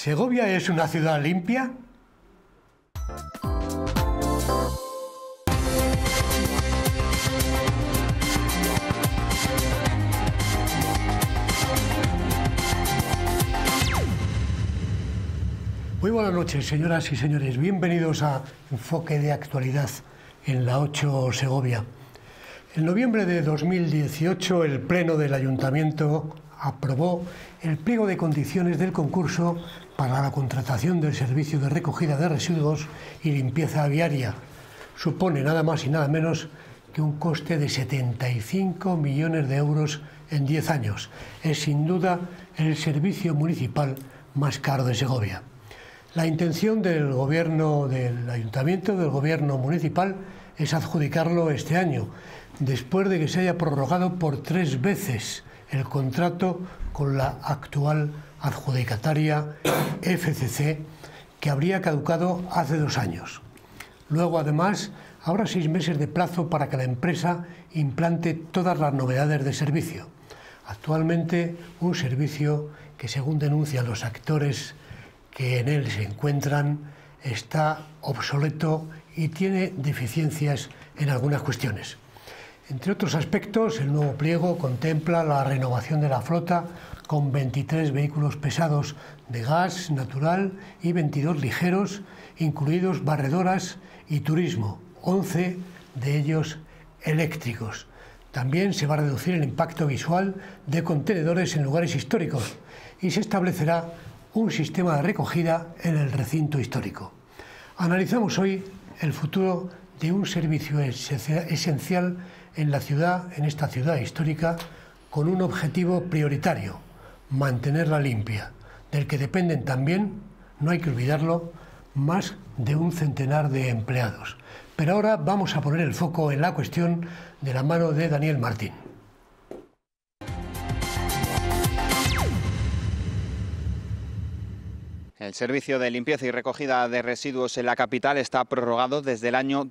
¿Segovia es una ciudad limpia? Muy buenas noches, señoras y señores. Bienvenidos a Enfoque de Actualidad en la 8 Segovia. En noviembre de 2018, el Pleno del Ayuntamiento aprobó el pliego de condiciones del concurso para la contratación del servicio de recogida de residuos y limpieza viaria. Supone nada más y nada menos que un coste de 75 millones de euros en 10 años. Es sin duda el servicio municipal más caro de Segovia. La intención del gobierno del ayuntamiento, del gobierno municipal, es adjudicarlo este año, después de que se haya prorrogado por 3 veces el contrato con la actual adjudicataria FCC, que habría caducado hace 2 años. Luego, además, habrá 6 meses de plazo para que la empresa implante todas las novedades de servicio. Actualmente, un servicio que, según denuncian los actores que en él se encuentran, está obsoleto y tiene deficiencias en algunas cuestiones. Entre otros aspectos, el nuevo pliego contempla la renovación de la flota con 23 vehículos pesados de gas natural y 22 ligeros, incluidos barredoras y turismo, 11 de ellos eléctricos. También se va a reducir el impacto visual de contenedores en lugares históricos y se establecerá un sistema de recogida en el recinto histórico. Analizamos hoy el futuro de un servicio esencial en la ciudad, en esta ciudad histórica, con un objetivo prioritario: mantenerla limpia, del que dependen también, no hay que olvidarlo, más de un centenar de empleados. Pero ahora vamos a poner el foco en la cuestión de la mano de Daniel Martín. El servicio de limpieza y recogida de residuos en la capital está prorrogado desde el año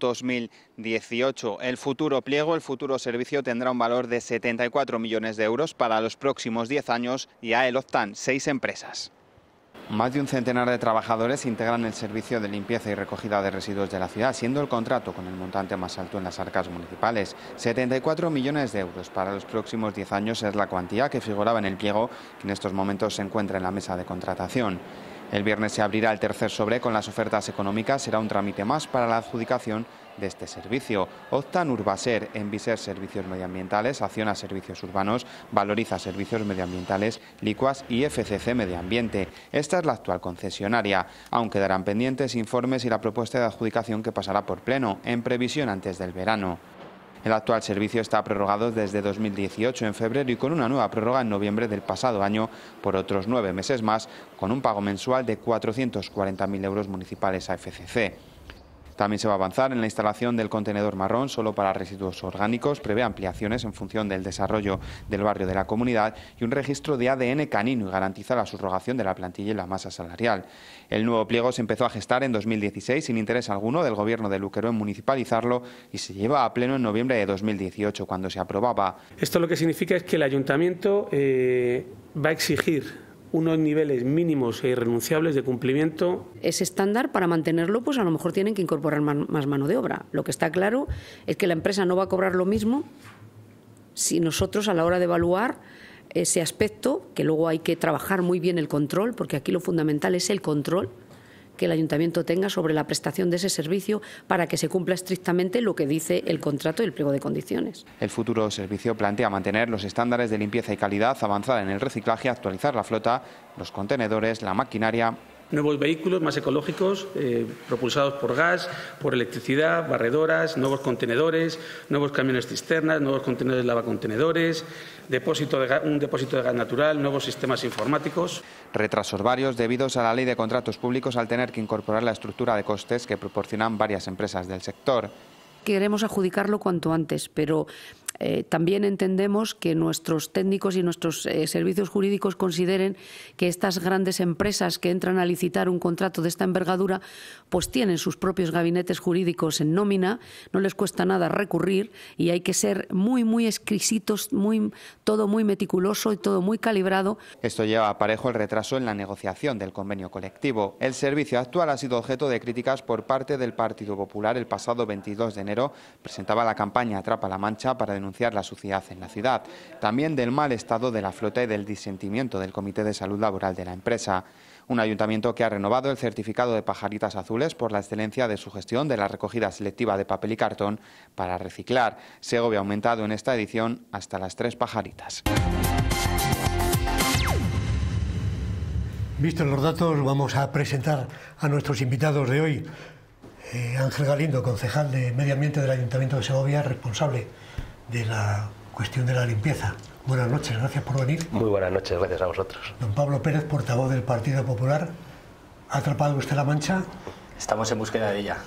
2018. El futuro pliego, el futuro servicio, tendrá un valor de 74 millones de euros para los próximos 10 años y a él optan 6 empresas. Más de un centenar de trabajadores integran el servicio de limpieza y recogida de residuos de la ciudad, siendo el contrato con el montante más alto en las arcas municipales. 74 millones de euros para los próximos 10 años es la cuantía que figuraba en el pliego, que en estos momentos se encuentra en la mesa de contratación. El viernes se abrirá el tercer sobre con las ofertas económicas. Será un trámite más para la adjudicación de este servicio. Optan Urbaser, Enviser Servicios Medioambientales, Acciona Servicios Urbanos, Valoriza Servicios Medioambientales, Licuas y FCC Medio Ambiente. Esta es la actual concesionaria. Aún quedarán pendientes informes y la propuesta de adjudicación que pasará por pleno, en previsión antes del verano. El actual servicio está prorrogado desde 2018 en febrero y con una nueva prórroga en noviembre del pasado año por otros 9 meses más, con un pago mensual de 440.000 euros municipales a FCC. También se va a avanzar en la instalación del contenedor marrón solo para residuos orgánicos, prevé ampliaciones en función del desarrollo del barrio de la comunidad y un registro de ADN canino y garantiza la subrogación de la plantilla y la masa salarial. El nuevo pliego se empezó a gestar en 2016 sin interés alguno del gobierno de Luquero en municipalizarlo y se lleva a pleno en noviembre de 2018 cuando se aprobaba. Esto lo que significa es que el ayuntamiento va a exigir unos niveles mínimos e irrenunciables de cumplimiento. Ese estándar, para mantenerlo, pues a lo mejor tienen que incorporar más mano de obra. Lo que está claro es que la empresa no va a cobrar lo mismo si nosotros, a la hora de evaluar ese aspecto, que luego hay que trabajar muy bien el control, porque aquí lo fundamental es el control que el ayuntamiento tenga sobre la prestación de ese servicio para que se cumpla estrictamente lo que dice el contrato y el pliego de condiciones. El futuro servicio plantea mantener los estándares de limpieza y calidad, avanzar en el reciclaje, actualizar la flota, los contenedores, la maquinaria. Nuevos vehículos más ecológicos, propulsados por gas, por electricidad, barredoras, nuevos contenedores, nuevos camiones cisternas, nuevos contenedores lavacontenedores, un depósito de gas natural, nuevos sistemas informáticos. Retrasos varios debidos a la Ley de Contratos Públicos al tener que incorporar la estructura de costes que proporcionan varias empresas del sector. Queremos adjudicarlo cuanto antes, pero también entendemos que nuestros técnicos y nuestros servicios jurídicos consideren que estas grandes empresas que entran a licitar un contrato de esta envergadura pues tienen sus propios gabinetes jurídicos en nómina, no les cuesta nada recurrir y hay que ser muy exquisitos, todo muy meticuloso y todo muy calibrado. Esto lleva aparejo el retraso en la negociación del convenio colectivo. El servicio actual ha sido objeto de críticas por parte del Partido Popular. El pasado 22 de enero presentaba la campaña Atrapa la Mancha para denunciar la suciedad en la ciudad, también del mal estado de la flota y del disentimiento del Comité de Salud Laboral de la empresa. Un ayuntamiento que ha renovado el certificado de pajaritas azules por la excelencia de su gestión de la recogida selectiva de papel y cartón para reciclar. Segovia ha aumentado en esta edición hasta las 3 pajaritas. Vistos los datos, vamos a presentar a nuestros invitados de hoy. Ángel Galindo, concejal de Medio Ambiente del Ayuntamiento de Segovia, responsable de la cuestión de la limpieza. Buenas noches, gracias por venir. Muy buenas noches, gracias a vosotros. Don Pablo Pérez, portavoz del Partido Popular. ¿Ha atrapado usted la mancha? Estamos en búsqueda de ella.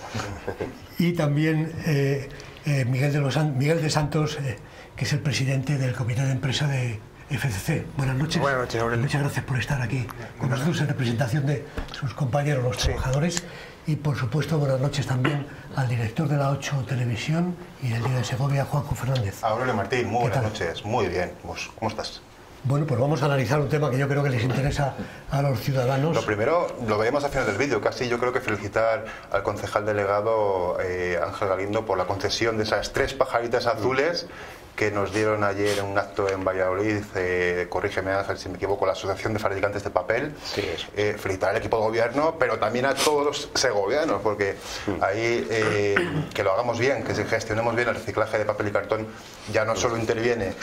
Y también Miguel de Santos, que es el presidente del Comité de Empresa de FCC. Buenas noches. Buenas noches, Aurelio. Muchas gracias por estar aquí con nosotros en representación de sus compañeros, los trabajadores. Y por supuesto, buenas noches también al director de la 8 Televisión y del Día de Segovia, Juanjo Fernández. Aurelio Martín, muy buenas noches. Muy bien. ¿Cómo estás? Bueno, pues vamos a analizar un tema que yo creo que les interesa a los ciudadanos. Lo primero, lo veíamos al final del vídeo, casi yo creo que felicitar al concejal delegado Ángel Galindo por la concesión de esas 3 pajaritas azules que nos dieron ayer en un acto en Valladolid, corrígeme Ángel si me equivoco, la Asociación de Fabricantes de Papel. Sí, eso. Felicitar al equipo de gobierno, pero también a todos los segovianos, porque ahí que lo hagamos bien, que gestionemos bien el reciclaje de papel y cartón, ya no solo interviene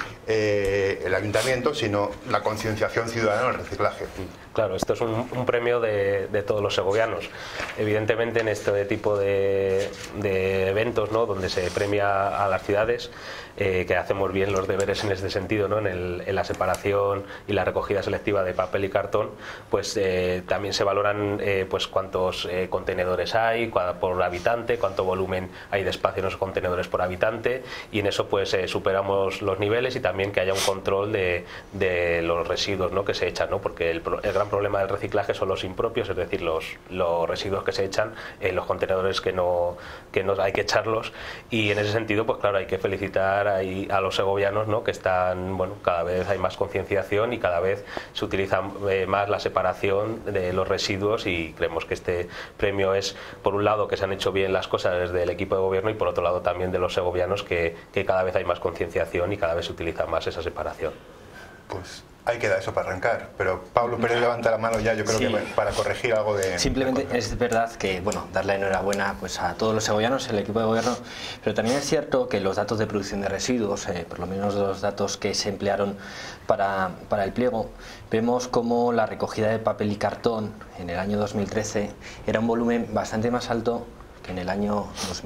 el ayuntamiento, sino la concienciación ciudadana en el reciclaje. Claro, esto es un premio de todos los segovianos. Evidentemente en este tipo de eventos, ¿no?, donde se premia a las ciudades, que hacemos bien los deberes en este sentido, ¿no?, en la separación y la recogida selectiva de papel y cartón, pues también se valoran pues cuántos contenedores hay por habitante, cuánto volumen hay de espacio en esos contenedores por habitante, y en eso pues superamos los niveles, y también que haya un control de los residuos, ¿no?, que se echan, ¿no?, porque el gran problema del reciclaje son los impropios, es decir, los residuos que se echan en los contenedores que no hay que echarlos, y en ese sentido pues claro, hay que felicitar a los segovianos, ¿no?, que están, bueno, cada vez hay más concienciación y cada vez se utiliza más la separación de los residuos, y creemos que este premio es, por un lado, que se han hecho bien las cosas desde el equipo de gobierno, y por otro lado también de los segovianos, que cada vez hay más concienciación y cada vez se utiliza más esa separación. Pues ahí queda eso para arrancar, pero Pablo Pérez levanta la mano ya, yo creo que para corregir algo de... Simplemente es verdad que, bueno, darle enhorabuena pues a todos los segovianos, el equipo de gobierno, pero también es cierto que los datos de producción de residuos, por lo menos los datos que se emplearon para el pliego, vemos como la recogida de papel y cartón en el año 2013 era un volumen bastante más alto que en el año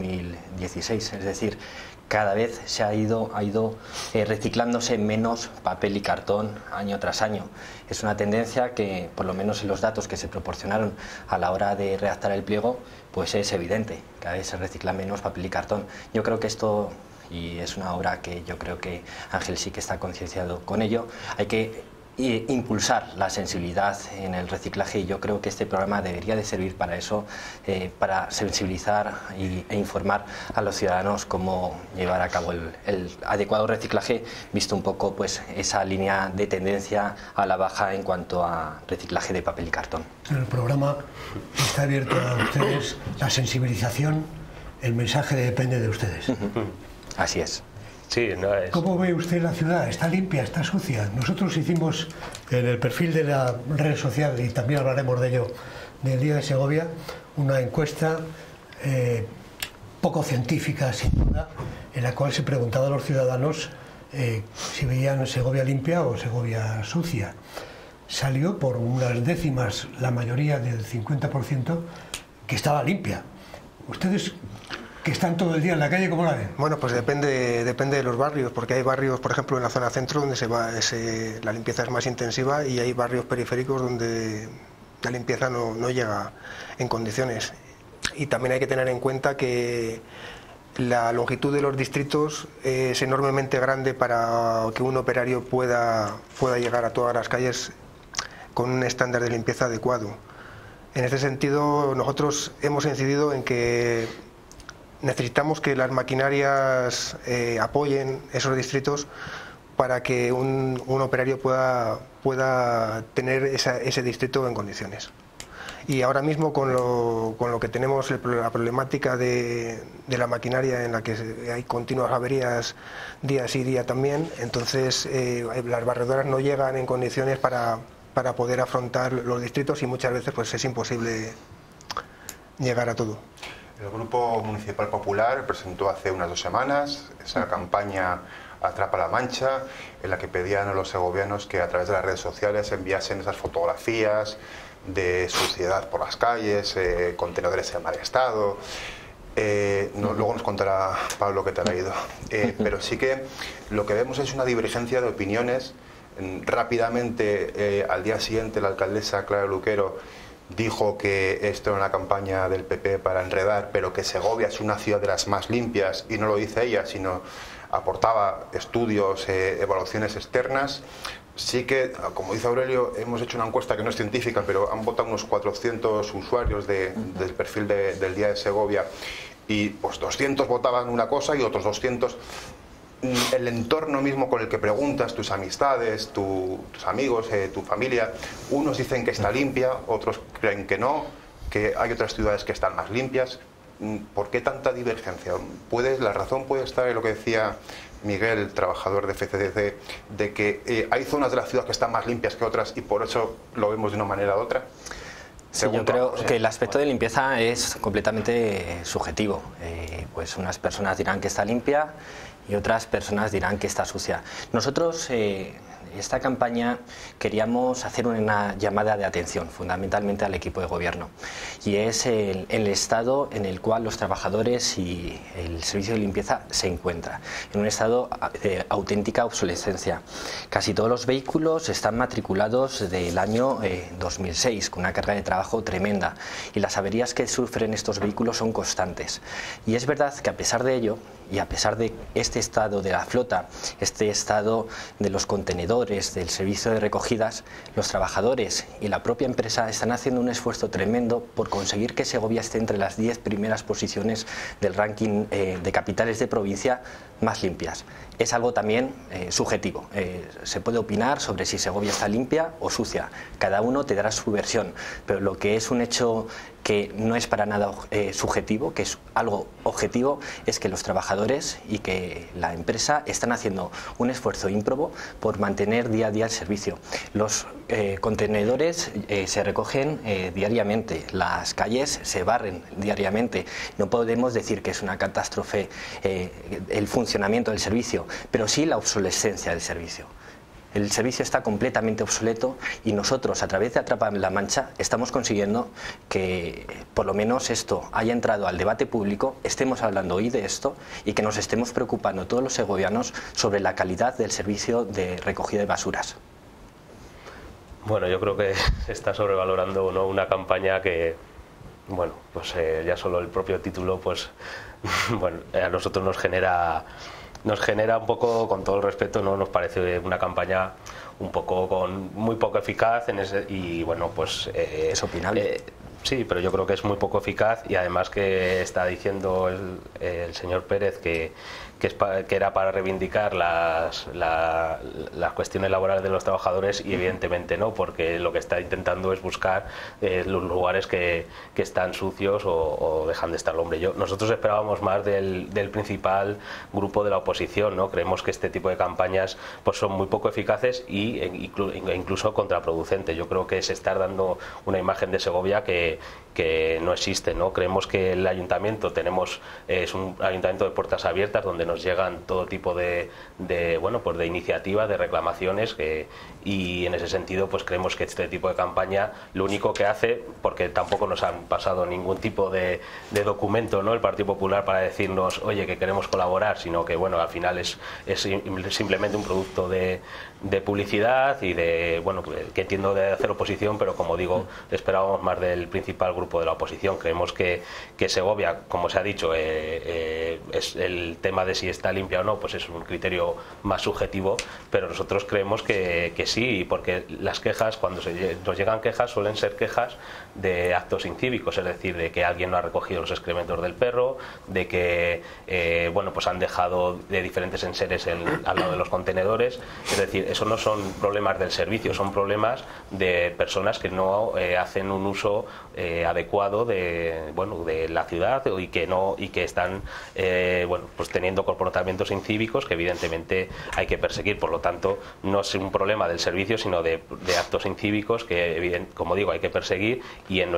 2016, es decir, cada vez se ha ido reciclándose menos papel y cartón año tras año. Es una tendencia que, por lo menos en los datos que se proporcionaron a la hora de redactar el pliego, pues es evidente, cada vez se recicla menos papel y cartón. Yo creo que esto, y es una obra que yo creo que Ángel sí que está concienciado con ello, hay que impulsar la sensibilidad en el reciclaje, y yo creo que este programa debería de servir para eso, para sensibilizar e informar a los ciudadanos cómo llevar a cabo el adecuado reciclaje, visto un poco pues esa línea de tendencia a la baja en cuanto a reciclaje de papel y cartón. El programa está abierto a ustedes, la sensibilización, el mensaje depende de ustedes. Así es. Sí, no es... ¿Cómo ve usted la ciudad? ¿Está limpia? ¿Está sucia? Nosotros hicimos en el perfil de la red social, y también hablaremos de ello, del Día de Segovia, una encuesta poco científica, sin duda, en la cual se preguntaba a los ciudadanos si veían Segovia limpia o Segovia sucia. Salió por unas décimas, la mayoría del 50%, que estaba limpia. ¿Ustedes que están todo el día en la calle, cómo la ven? Bueno, pues depende de los barrios, porque hay barrios, por ejemplo, en la zona centro donde la limpieza es más intensiva, y hay barrios periféricos donde la limpieza no llega en condiciones. Y también hay que tener en cuenta que la longitud de los distritos es enormemente grande para que un operario pueda llegar a todas las calles con un estándar de limpieza adecuado. En este sentido, nosotros hemos incidido en que necesitamos que las maquinarias apoyen esos distritos para que un operario pueda tener ese distrito en condiciones. Y ahora mismo con lo que tenemos la problemática de la maquinaria, en la que hay continuas averías día sí día también, entonces las barredoras no llegan en condiciones para poder afrontar los distritos y muchas veces pues es imposible llegar a todo. El Grupo Municipal Popular presentó hace unas 2 semanas esa campaña Atrapa la Mancha, en la que pedían a los segovianos que a través de las redes sociales enviasen esas fotografías de suciedad por las calles, contenedores en mal estado. Luego nos contará Pablo qué tal ha ido. Pero sí que lo que vemos es una divergencia de opiniones. Rápidamente, al día siguiente, la alcaldesa Clara Luquero dijo que esto era una campaña del PP para enredar, pero que Segovia es una ciudad de las más limpias, y no lo dice ella, sino aportaba estudios, evaluaciones externas. Sí que, como dice Aurelio, hemos hecho una encuesta que no es científica, pero han votado unos 400 usuarios del perfil del Día de Segovia, y pues 200 votaban una cosa y otros 200... El entorno mismo con el que preguntas, tus amistades, tus amigos, tu familia, unos dicen que está limpia, otros creen que no, que hay otras ciudades que están más limpias. ¿Por qué tanta divergencia? La razón puede estar en lo que decía Miguel, trabajador de FCDC, de que hay zonas de la ciudad que están más limpias que otras y por eso lo vemos de una manera u otra. Sí, yo creo que el aspecto de limpieza es completamente subjetivo. Pues unas personas dirán que está limpia y otras personas dirán que está sucia. Nosotros, esta campaña, queríamos hacer una llamada de atención fundamentalmente al equipo de gobierno, y es el estado en el cual los trabajadores y el servicio de limpieza se encuentra, en un estado de auténtica obsolescencia. Casi todos los vehículos están matriculados del año 2006, con una carga de trabajo tremenda, y las averías que sufren estos vehículos son constantes. Y es verdad que a pesar de ello, y a pesar de este estado de la flota, este estado de los contenedores, del servicio de recogidas, los trabajadores y la propia empresa están haciendo un esfuerzo tremendo por conseguir que Segovia esté entre las 10 primeras posiciones del ranking de capitales de provincia más limpias. Es algo también subjetivo. Se puede opinar sobre si Segovia está limpia o sucia. Cada uno te dará su versión, pero lo que es un hecho que no es para nada subjetivo, que es algo objetivo, es que los trabajadores y que la empresa están haciendo un esfuerzo ímprobo por mantener día a día el servicio. Los contenedores se recogen diariamente, las calles se barren diariamente. No podemos decir que es una catástrofe el funcionamiento del servicio, pero sí la obsolescencia del servicio. El servicio está completamente obsoleto y nosotros, a través de Atrapa la Mancha, estamos consiguiendo que por lo menos esto haya entrado al debate público, estemos hablando hoy de esto y que nos estemos preocupando todos los segovianos sobre la calidad del servicio de recogida de basuras. Bueno, yo creo que se está sobrevalorando, ¿no?, una campaña que, bueno, pues ya solo el propio título, pues bueno, a nosotros nos genera un poco, con todo el respeto, no nos parece una campaña un poco muy poco eficaz y bueno, pues es opinable. Sí, pero yo creo que es muy poco eficaz, y además que está diciendo el señor Pérez que era para reivindicar las cuestiones laborales de los trabajadores, y evidentemente no, porque lo que está intentando es buscar los lugares que están sucios o dejan de estar. Hombre, nosotros esperábamos más del principal grupo de la oposición, ¿no? Creemos que este tipo de campañas pues son muy poco eficaces e incluso contraproducentes. Yo creo que es estar dando una imagen de Segovia que no existe, ¿no? Creemos que el ayuntamiento es un ayuntamiento de puertas abiertas, donde nos llegan todo tipo de iniciativas, de reclamaciones, y en ese sentido pues creemos que este tipo de campaña lo único que hace, porque tampoco nos han pasado ningún tipo de documento, ¿no?, el Partido Popular, para decirnos, oye, que queremos colaborar, sino que bueno, al final es simplemente un producto de publicidad y que entiendo de hacer oposición, pero como digo, esperábamos más del principal principal grupo de la oposición. Creemos que Segovia, como se ha dicho, es el tema de si está limpia o no, pues es un criterio más subjetivo, pero nosotros creemos que sí, porque las quejas, cuando nos llegan quejas, suelen ser quejas de actos incívicos, es decir, de que alguien no ha recogido los excrementos del perro, de que bueno, pues han dejado de diferentes enseres al lado de los contenedores. Es decir, eso no son problemas del servicio, son problemas de personas que no hacen un uso adecuado de la ciudad y que están bueno, pues teniendo comportamientos incívicos que evidentemente hay que perseguir. Por lo tanto, no es un problema del servicio, sino de actos incívicos que, como digo, hay que perseguir, y en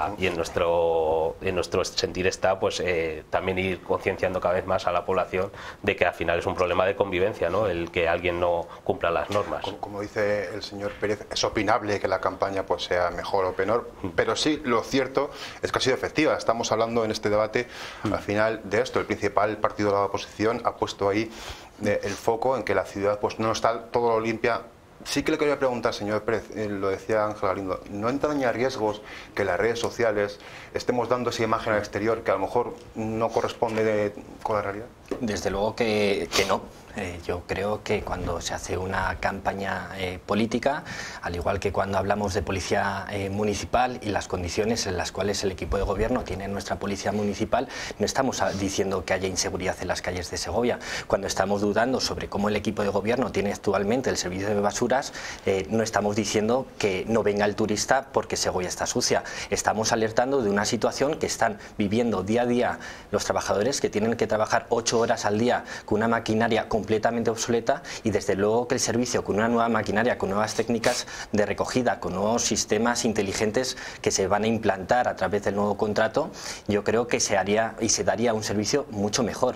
nuestro sentir está pues también ir concienciando cada vez más a la población de que al final es un problema de convivencia, ¿no?, el que alguien no cumpla las normas. Como dice el señor Pérez, es opinable que la campaña pues sea mejor o peor, pero sí, lo cierto es que ha sido efectiva. Estamos hablando en este debate al final de esto. El principal partido de la oposición ha puesto ahí el foco en que la ciudad pues no está todo limpia. Sí que le quería preguntar, señor Pérez, lo decía Ángel Galindo, ¿no entraña riesgos que las redes sociales estemos dando esa imagen al exterior que a lo mejor no corresponde con la realidad? Desde luego que no. Yo creo que cuando se hace una campaña política, al igual que cuando hablamos de policía municipal y las condiciones en las cuales el equipo de gobierno tiene nuestra policía municipal, no estamos diciendo que haya inseguridad en las calles de Segovia. Cuando estamos dudando sobre cómo el equipo de gobierno tiene actualmente el servicio de basuras, no estamos diciendo que no venga el turista porque Segovia está sucia. Estamos alertando de una situación que están viviendo día a día los trabajadores, que tienen que trabajar 8 horas al día con una maquinaria completamente obsoleta, y desde luego que el servicio, con una nueva maquinaria, con nuevas técnicas de recogida, con nuevos sistemas inteligentes que se van a implantar a través del nuevo contrato, yo creo que se haría y se daría un servicio mucho mejor.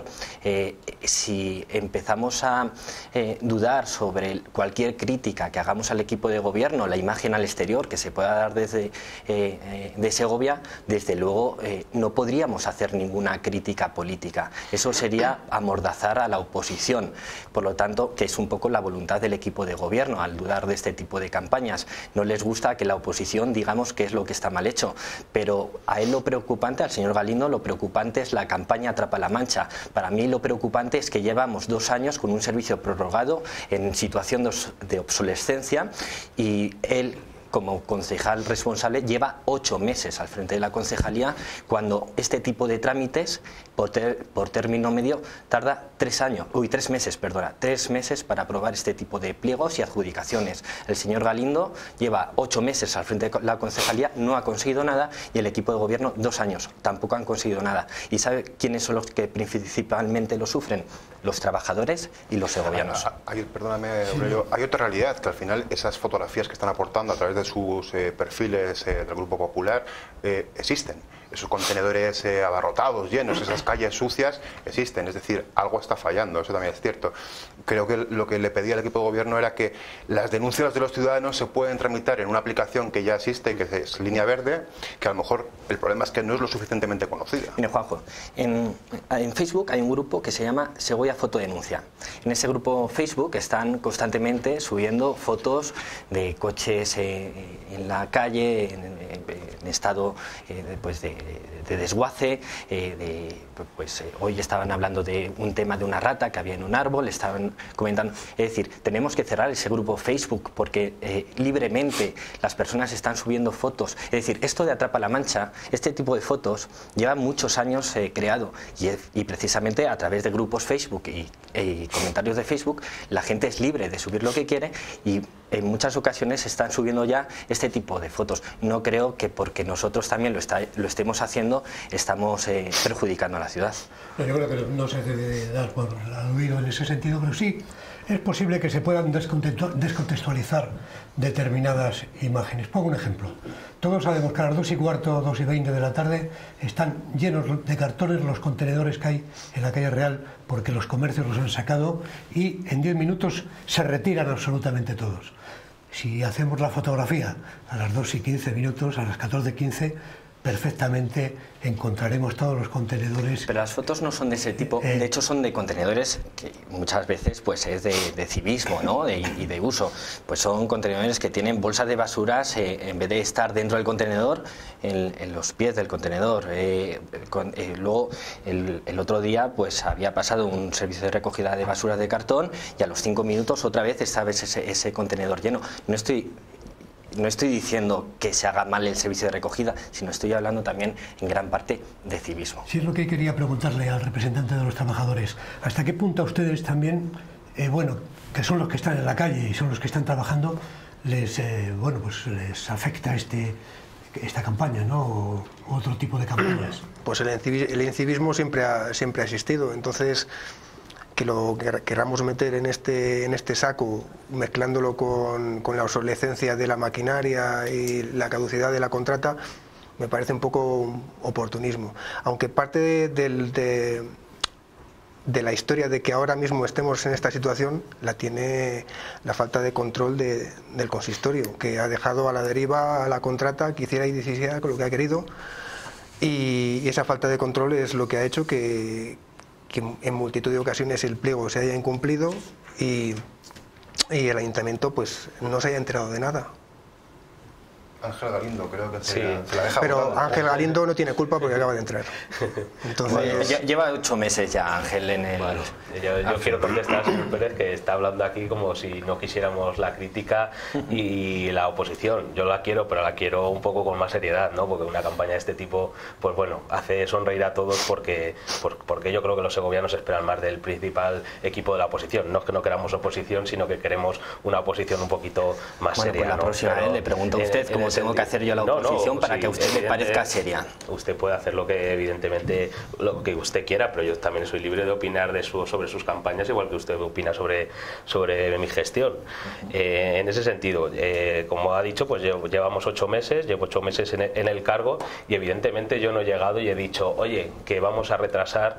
Si empezamos a dudar sobre cualquier crítica que hagamos al equipo de gobierno, la imagen al exterior que se pueda dar desde de Segovia, desde luego no podríamos hacer ninguna crítica política. Eso sería amordazar a la oposición. Por lo tanto, que es un poco la voluntad del equipo de gobierno al dudar de este tipo de campañas. No les gusta que la oposición digamos qué es lo que está mal hecho, pero a él lo preocupante, al señor Galindo, lo preocupante es la campaña Atrapa la Mancha. Para mí lo preocupante es que llevamos 2 años con un servicio prorrogado en situación de obsolescencia, y él, como concejal responsable, lleva 8 meses al frente de la concejalía, cuando este tipo de trámites por término medio tarda 3 meses para aprobar este tipo de pliegos y adjudicaciones. El señor Galindo lleva 8 meses al frente de la concejalía, no ha conseguido nada, y el equipo de gobierno 2 años, tampoco han conseguido nada. ¿Y sabe quiénes son los que principalmente lo sufren? Los trabajadores y los segovianos. Perdóname, Aurelio, hay otra realidad, que al final esas fotografías que están aportando a través de sus perfiles del Grupo Popular existen. Esos contenedores abarrotados, llenos, esas calles sucias existen. Es decir, algo está fallando, eso también es cierto. Creo que lo que le pedía al equipo de gobierno era que las denuncias de los ciudadanos se pueden tramitar en una aplicación que ya existe, que es Línea Verde, que a lo mejor el problema es que no es lo suficientemente conocida. Mire, Juanjo, en Facebook hay un grupo que se llama Segovia Fotodenuncia. En ese grupo Facebook están constantemente subiendo fotos de coches en la calle, en estado pues de desguace. Hoy estaban hablando de un tema de una rata que había en un árbol, estaban comentando. Es decir, tenemos que cerrar ese grupo Facebook porque libremente las personas están subiendo fotos. Es decir, esto de Atrapa la Mancha, este tipo de fotos lleva muchos años creado, y precisamente a través de grupos Facebook y comentarios de Facebook, la gente es libre de subir lo que quiere, y en muchas ocasiones están subiendo ya este tipo de fotos. No creo que porque nosotros también lo estemos haciendo estamos perjudicando a la ciudad. Yo creo que no se debe dar por aludido en ese sentido, pero sí es posible que se puedan descontextualizar determinadas imágenes. Pongo un ejemplo. Todos sabemos que a las 2:15, 2:20 de la tarde están llenos de cartones los contenedores que hay en la calle Real, porque los comercios los han sacado y en 10 minutos se retiran absolutamente todos. Si hacemos la fotografía a las 2:15, a las 14:15, perfectamente encontraremos todos los contenedores. Pero las fotos no son de ese tipo, de hecho son de contenedores que muchas veces pues es de civismo, ¿no? y de uso. Pues son contenedores que tienen bolsas de basuras en vez de estar dentro del contenedor, en los pies del contenedor. Luego el otro día pues había pasado un servicio de recogida de basuras de cartón y a los 5 minutos otra vez estaba ese contenedor lleno. No estoy diciendo que se haga mal el servicio de recogida, sino estoy hablando también en gran parte de civismo. Sí, es lo que quería preguntarle al representante de los trabajadores. ¿Hasta qué punto a ustedes también, que son los que están en la calle y son los que están trabajando, les afecta esta campaña, ¿no? O otro tipo de campañas? Pues el incivismo siempre ha existido, entonces que lo queramos meter en este saco, mezclándolo con la obsolescencia de la maquinaria y la caducidad de la contrata, me parece un poco oportunismo. Aunque parte de la historia de que ahora mismo estemos en esta situación la tiene la falta de control del consistorio, que ha dejado a la deriva a la contrata que hiciera y deshiciera con lo que ha querido, y esa falta de control es lo que ha hecho que en multitud de ocasiones el pliego se haya incumplido y el ayuntamiento pues no se haya enterado de nada. Ángel Galindo, creo que sí. se la deja Pero botada. Ángel Galindo no tiene culpa porque acaba de entrar. Entonces... Lleva 8 meses ya Ángel en el... Bueno, yo quiero contestar al señor Pérez, que está hablando aquí como si no quisiéramos la crítica y la oposición. Yo la quiero, pero la quiero un poco con más seriedad, ¿no? Porque una campaña de este tipo, pues bueno, hace sonreír a todos porque yo creo que los segovianos esperan más del principal equipo de la oposición. No es que no queramos oposición, sino que queremos una oposición un poquito más seria. Pues la próxima vez le pregunto a usted cómo tengo que hacer yo la oposición para que a usted le parezca seria. Usted puede hacer lo que usted quiera, pero yo también soy libre de opinar sobre sus campañas, igual que usted opina sobre mi gestión. En ese sentido, como ha dicho, pues llevamos 8 meses, llevo 8 meses en el cargo, y evidentemente yo no he llegado y he dicho, oye, que vamos a retrasar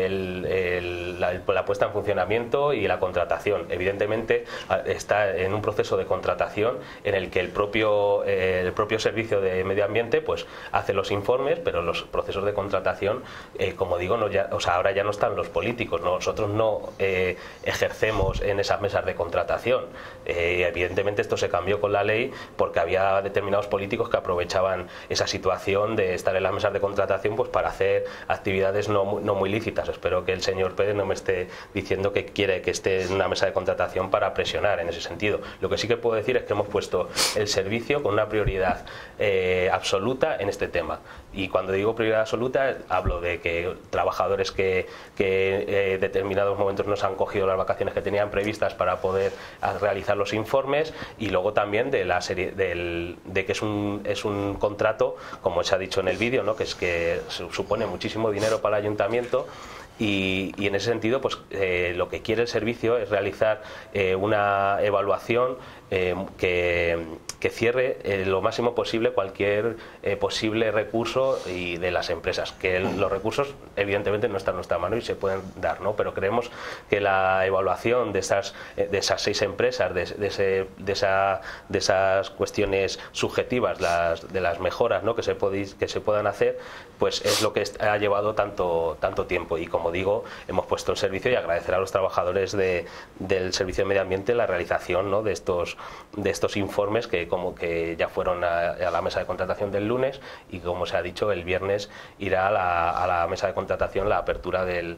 la puesta en funcionamiento y la contratación. Evidentemente está en un proceso de contratación en el que el propio Servicio de Medio Ambiente pues hace los informes, pero los procesos de contratación, como digo, ahora ya no están los políticos, nosotros no ejercemos en esas mesas de contratación. Evidentemente esto se cambió con la ley porque había determinados políticos que aprovechaban esa situación de estar en las mesas de contratación pues para hacer actividades no muy lícitas. Espero que el señor Pérez no me esté diciendo que quiere que esté en una mesa de contratación para presionar en ese sentido. Lo que sí que puedo decir es que hemos puesto el servicio con una prioridad absoluta en este tema. Y cuando digo prioridad absoluta, hablo de que trabajadores que en determinados momentos no se han cogido las vacaciones que tenían previstas para poder realizar los informes, y luego también de la serie de que es un contrato, como se ha dicho en el vídeo, ¿no? que supone muchísimo dinero para el ayuntamiento. Y en ese sentido, pues lo que quiere el servicio es realizar una evaluación que cierre lo máximo posible cualquier posible recurso y de las empresas, que los recursos evidentemente no están en nuestra mano y se pueden dar, ¿no? Pero creemos que la evaluación de esas 6 empresas, de esas cuestiones subjetivas, de las mejoras, ¿no? que se puedan hacer, pues es lo que ha llevado tanto tiempo. Y como digo, hemos puesto el servicio, y agradecer a los trabajadores del Servicio de Medio Ambiente la realización, ¿no? de estos informes que que ya fueron a la mesa de contratación del lunes, y como se ha dicho, el viernes irá a la mesa de contratación la apertura del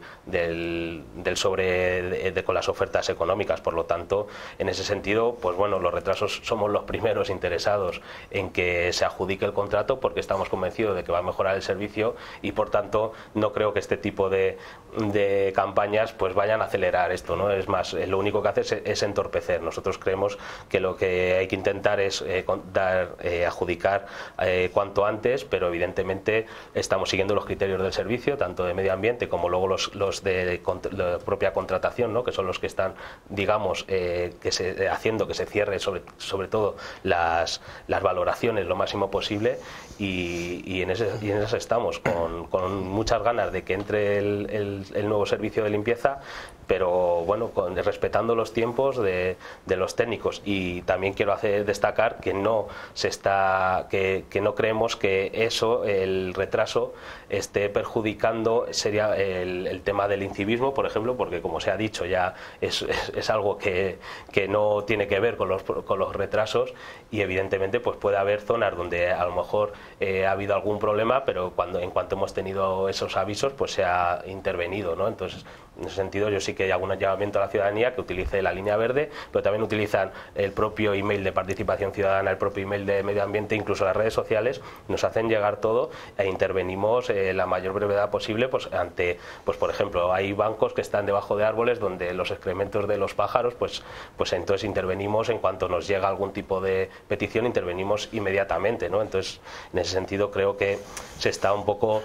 sobre con las ofertas económicas. Por lo tanto, en ese sentido, pues bueno, los retrasos somos los primeros interesados en que se adjudique el contrato, porque estamos convencidos de que va a mejorar el servicio, y por tanto no creo que este tipo de campañas pues vayan a acelerar esto, ¿no? Es más, lo único que hace es entorpecer. Nosotros creemos que lo que hay que intentar es adjudicar cuanto antes, pero evidentemente estamos siguiendo los criterios del servicio, tanto de medio ambiente como luego los de la propia contratación, ¿no? que son los que están, digamos, haciendo que se cierre sobre todo las valoraciones lo máximo posible, y en eso estamos, con muchas ganas de que entre el nuevo servicio de limpieza, pero bueno, respetando los tiempos de los técnicos. Y también quiero destacar que no creemos que eso, el retraso, esté perjudicando el tema del incivismo, por ejemplo, porque como se ha dicho ya es algo que no tiene que ver con los retrasos, y evidentemente pues puede haber zonas donde a lo mejor ha habido algún problema, pero en cuanto hemos tenido esos avisos pues se ha intervenido, ¿no? Entonces, en ese sentido yo sí que hago un llamamiento a la ciudadanía que utilice la línea verde, pero también utilizan el propio email de participación ciudadana, el propio email de medio ambiente, incluso las redes sociales, nos hacen llegar todo e intervenimos la mayor brevedad posible, pues ante, pues por ejemplo, hay bancos que están debajo de árboles donde los excrementos de los pájaros, pues entonces intervenimos en cuanto nos llega algún tipo de petición, intervenimos inmediatamente, ¿no? Entonces, en ese sentido creo que se está un poco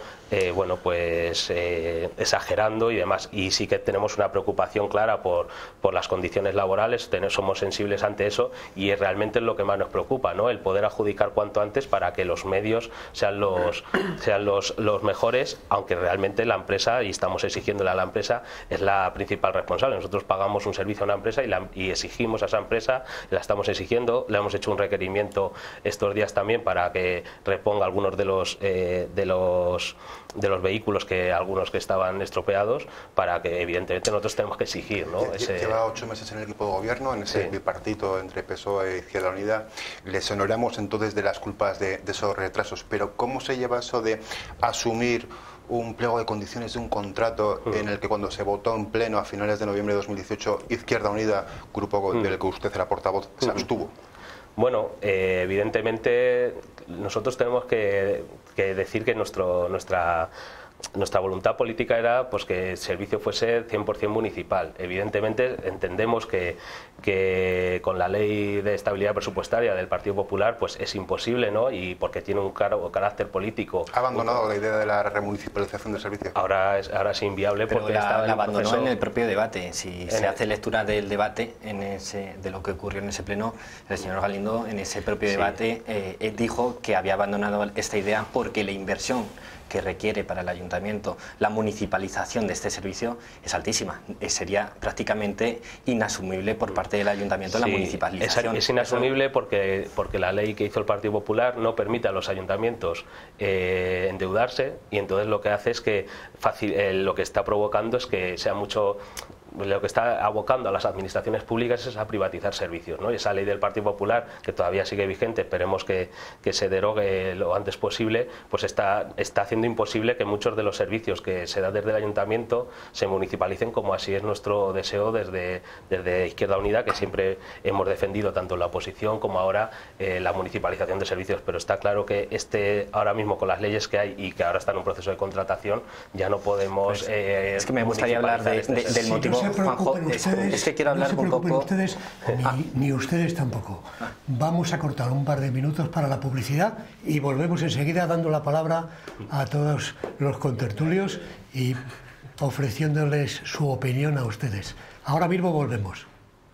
exagerando y demás, y sí que tenemos una preocupación clara por las condiciones laborales, somos sensibles ante eso, y realmente es lo que más nos preocupa, ¿no? El poder adjudicar cuanto antes para que los medios sean los mejores, aunque realmente la empresa, y estamos exigiéndole a la empresa, es la principal responsable. Nosotros pagamos un servicio a una empresa y exigimos a esa empresa, la estamos exigiendo, le hemos hecho un requerimiento estos días también para que reponga algunos de los vehículos, algunos que estaban estropeados, para que evidentemente nosotros tenemos que exigir, ¿no? Lleva 8 meses en el equipo de gobierno, en ese bipartito entre PSOE e Izquierda Unida. Les honoramos entonces de las culpas de esos retrasos, pero ¿cómo se lleva eso de asumir un pliego de condiciones de un contrato en el que cuando se votó en pleno a finales de noviembre de 2018, Izquierda Unida, grupo del que usted era portavoz, se abstuvo? Bueno, evidentemente nosotros tenemos que decir que nuestra voluntad política era pues que el servicio fuese 100% municipal. Evidentemente entendemos que con la ley de estabilidad presupuestaria del Partido Popular pues es imposible, ¿no? Y porque tiene un carácter político. ¿Ha abandonado la idea de la remunicipalización del servicio? Ahora es inviable. Pero porque la abandonó proceso en el propio debate. Si se hace lectura del debate de lo que ocurrió en ese pleno, el señor Galindo en ese propio debate dijo que había abandonado esta idea porque la inversión que requiere para el ayuntamiento la municipalización de este servicio es altísima. Sería prácticamente inasumible por parte del ayuntamiento la municipalización. Es inasumible porque la ley que hizo el Partido Popular no permite a los ayuntamientos endeudarse, y entonces lo que hace es que lo que está provocando es que sea mucho... Lo que está abocando a las administraciones públicas es a privatizar servicios, ¿no? Y esa ley del Partido Popular, que todavía sigue vigente, esperemos que se derogue lo antes posible, pues está haciendo imposible que muchos de los servicios que se dan desde el ayuntamiento se municipalicen, como así es nuestro deseo desde Izquierda Unida, que siempre hemos defendido tanto en la oposición como ahora la municipalización de servicios. Pero está claro que ahora mismo con las leyes que hay y que ahora está en un proceso de contratación, ya no podemos es que me gustaría hablar del motivo. No se preocupen ustedes, es que quiero hablar un poco. Ustedes, ni ustedes tampoco. Vamos a cortar un par de minutos para la publicidad y volvemos enseguida dando la palabra a todos los contertulios y ofreciéndoles su opinión a ustedes. Ahora mismo volvemos.